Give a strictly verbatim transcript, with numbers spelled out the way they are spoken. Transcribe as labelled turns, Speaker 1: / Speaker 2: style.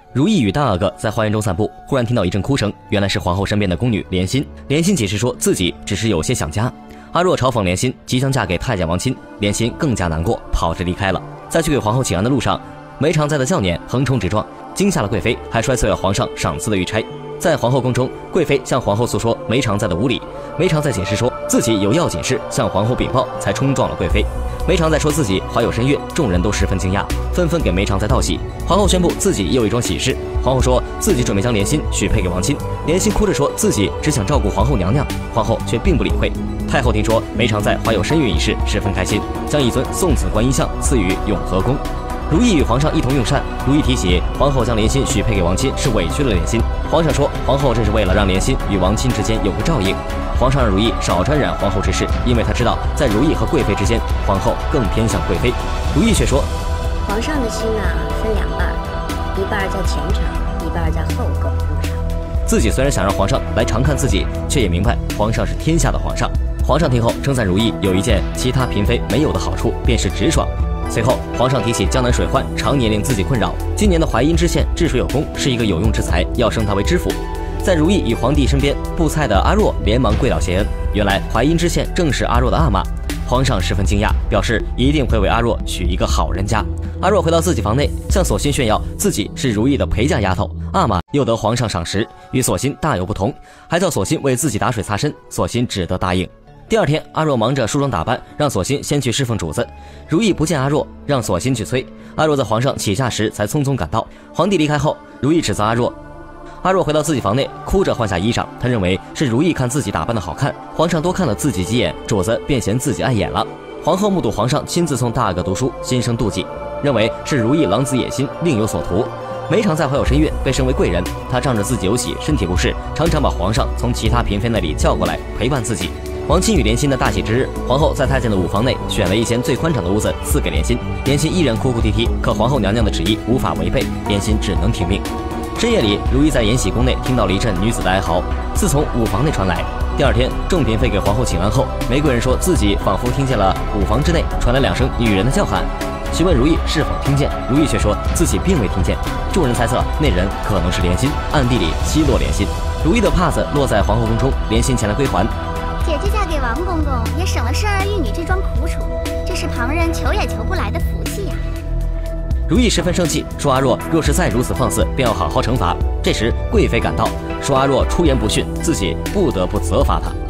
Speaker 1: 如意与大阿哥在花园中散步，忽然听到一阵哭声，原来是皇后身边的宫女莲心。莲心解释说自己只是有些想家。阿若嘲讽莲心即将嫁给太监王钦，莲心更加难过，跑着离开了。在去给皇后请安的路上，梅长在的笑脸横冲直撞，惊吓了贵妃，还摔碎了皇上赏赐的玉钗。在皇后宫中，贵妃向皇后诉说梅长在的无礼，梅长在解释说自己有要紧事向皇后禀报，才冲撞了贵妃。梅长在说自己怀有身孕，众人都十分惊讶，纷纷给梅长在道喜。皇后宣布自己又有一桩喜事，皇后说自己准备将莲心许配给王钦，莲心哭着说自己只想照顾皇后娘娘，皇后却并不理会。太后听说梅长在怀有身孕一事，十分开心，将一尊送子观音像赐予永和宫。如意与皇上一同用膳，如意提起皇后将莲心许配给王钦是委屈了莲心，皇上说皇后这是为了让莲心与王钦之间有个照应。皇上让如意少沾染皇后之事，因为他知道在如意和贵妃之间，皇后更偏向贵妃。如意却说，
Speaker 2: 皇上的心啊分两半，一半在前朝，一半在后宫上。
Speaker 1: 自己虽然想让皇上来常看自己，却也明白皇上是天下的皇上。皇上听后称赞如意有一件其他嫔妃没有的好处，便是直爽。随后，皇上提起江南水患常年令自己困扰，今年的淮阴知县治水有功，是一个有用之才，要升他为知府。在如意与皇帝身边布菜的阿若连忙跪倒谢恩，原来淮阴知县正是阿若的阿玛。皇上十分惊讶，表示一定会为阿若许一个好人家。阿若回到自己房内，向索心炫耀自己是如意的陪嫁丫头。阿玛又得皇上赏识，与索心大有不同，还叫索心为自己打水擦身，索心只得答应。第二天，阿若忙着梳妆打扮，让索心先去侍奉主子。如意不见阿若，让索心去催。阿若在皇上起驾时才匆匆赶到。皇帝离开后，如意指责阿若。阿若回到自己房内，哭着换下衣裳。他认为是如意看自己打扮的好看，皇上多看了自己几眼，主子便嫌自己碍眼了。皇后目睹皇上亲自送大阿哥读书，心生妒忌，认为是如意狼子野心，另有所图。梅长在怀有身孕，被升为贵人，他仗着自己有喜，身体不适，常常把皇上从其他嫔妃那里叫过来陪伴自己。王钦与莲心的大喜之日，皇后在太监的午房内选了一间最宽敞的屋子赐给莲心，莲心依然哭哭啼啼，可皇后娘娘的旨意无法违背，莲心只能听命。深夜里，如意在延禧宫内听到了一阵女子的哀嚎，自从午房内传来。第二天，众嫔妃给皇后请安后，玫瑰人说自己仿佛听见了午房之内传来两声女人的叫喊，询问如意是否听见，如意却说自己并未听见。众人猜测那人可能是莲心，暗地里奚落莲心。如意的帕子落在皇后宫中，莲心前来归还。
Speaker 3: 姐姐嫁给王公公，也省了生儿育女这桩苦楚，这是旁人求也求不来的福气呀。
Speaker 1: 如意十分生气，说阿若若是再如此放肆，便要好好惩罚。这时贵妃赶到，说阿若出言不逊，自己不得不责罚他。